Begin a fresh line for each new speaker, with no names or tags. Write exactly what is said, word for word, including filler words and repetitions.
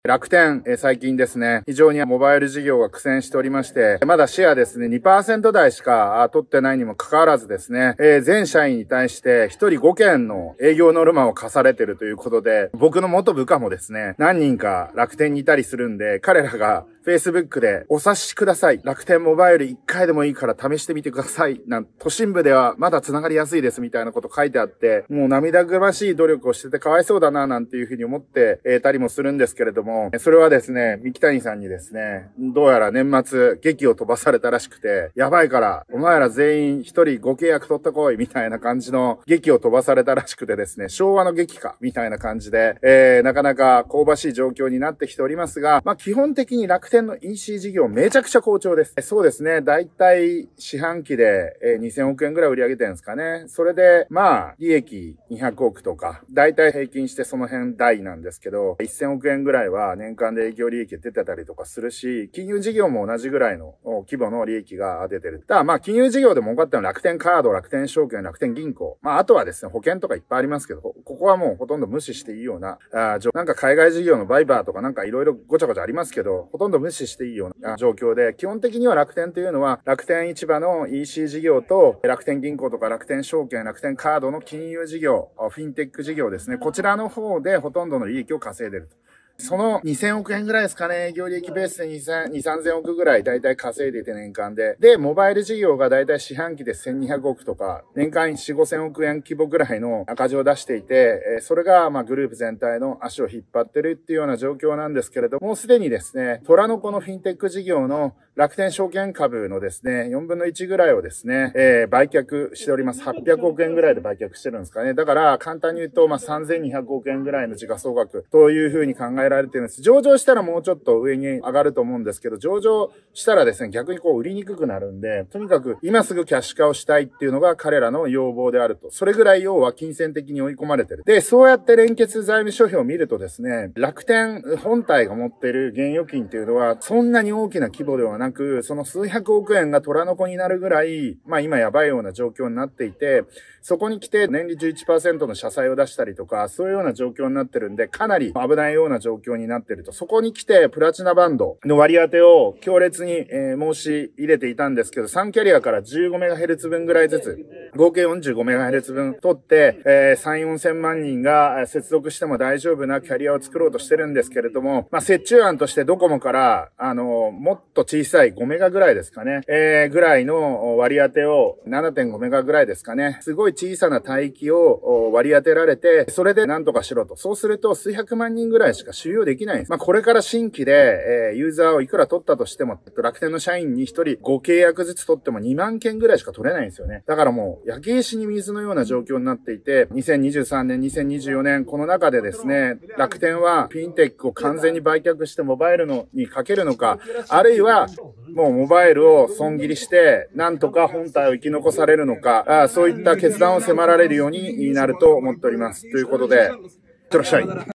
楽天、えー、最近ですね、非常にモバイル事業が苦戦しておりまして、まだシェアですね、にパーセント 台しか取ってないにもかかわらずですね、えー、全社員に対してひとりごけんの営業ノルマを課されているということで、僕の元部下もですね、何人か楽天にいたりするんで、彼らが Facebook でお察しください。楽天モバイルいっかいでもいいから試してみてください。なん都心部ではまだ繋がりやすいですみたいなこと書いてあって、もう涙ぐましい努力をしててかわいそうだななんていうふうに思っていたりもするんですけれども、それはですね、三木谷さんにですね、どうやら年末劇を飛ばされたらしくて、やばいからお前ら全員一人ご契約取ってこいみたいな感じの劇を飛ばされたらしくてですね、昭和の劇かみたいな感じで、えー、なかなか香ばしい状況になってきておりますが、まあ基本的に楽天の イーシー 事業めちゃくちゃ好調です。そうですね、だいたい四半期でにせんおくえんぐらい売り上げてるんですかね。それで、まあ利益にひゃくおくとか、だいたい平均してその辺台なんですけど、せんおくえんぐらいは年間で営業利益出てたりとかするし、金融事業も同じぐらいの規模の利益が出てる。ただまあ金融事業で儲かったのは楽天カード、楽天証券、楽天銀行。まああとはですね、保険とかいっぱいありますけど、ここはもうほとんど無視していいような、あなんか海外事業のバイバーとかなんかいろいろごちゃごちゃありますけど、ほとんど無視していいような状況で、基本的には楽天というのは楽天市場の イーシー 事業と楽天銀行とか楽天証券、楽天カードの金融事業、フィンテック事業ですね。こちらの方でほとんどの利益を稼いでいると。そのにせんおくえんぐらいですかね。営業利益ベースでにせん、にせんさんぜんおくぐらいだいたい稼いでいて年間で。で、モバイル事業がだいたい四半期でせんにひゃくおくとか、年間よん、ごせんおくえん規模ぐらいの赤字を出していて、それがまあグループ全体の足を引っ張ってるっていうような状況なんですけれども、すでにですね、虎の子のフィンテック事業の楽天証券株のですね、よんぶんのいちぐらいをですね、えー、売却しております。はっぴゃくおくえんぐらいで売却してるんですかね。だから、簡単に言うと、まあ、さんぜんにひゃくおくえんぐらいの時価総額というふうに考えられてるんです。上場したらもうちょっと上に上がると思うんですけど、上場したらですね、逆にこう売りにくくなるんで、とにかく今すぐキャッシュ化をしたいっていうのが彼らの要望であると。それぐらい要は金銭的に追い込まれてる。で、そうやって連結財務諸表を見るとですね、楽天本体が持っている現預金っていうのは、そんなに大きな規模ではなく、その数百億円が虎の子になるぐらい、まあ今やばいような状況になっていて、そこに来て年利 じゅういちパーセント の社債を出したりとか、そういうような状況になってるんで、かなり危ないような状況になってると。そこに来て、プラチナバンドの割り当てを強烈に、えー、申し入れていたんですけど、さんキャリアから じゅうごメガヘルツ 分ぐらいずつ、合計 よんじゅうごメガヘルツ 分取って、えー、さん、よんせんまんにんが接続しても大丈夫なキャリアを作ろうとしてるんですけれども、まあ、折衷案としてドコモから、あの、もっと小さいごメガぐらいですかね、えー、ぐらいの割り当てを ななてんごメガぐらいですかね、すごい小さな帯域を割り当てられて、それで何とかしろと。そうすると数百万人ぐらいしか収容できないんです。まあ、これから新規で、えー、ユーザーをいくら取ったとしても、楽天の社員にひとりご契約ずつ取ってもにまんけんぐらいしか取れないんですよね。だからもう、焼け石に水のような状況になっていて、にせんにじゅうさんねん、にせんにじゅうよねん、この中でですね、楽天はフィンテックを完全に売却してモバイルのにかけるのか、あるいは、もうモバイルを損切りして、なんとか本体を生き残されるのか、あそういった決断を迫られるようになると思っております。ということで、いってらっしゃい。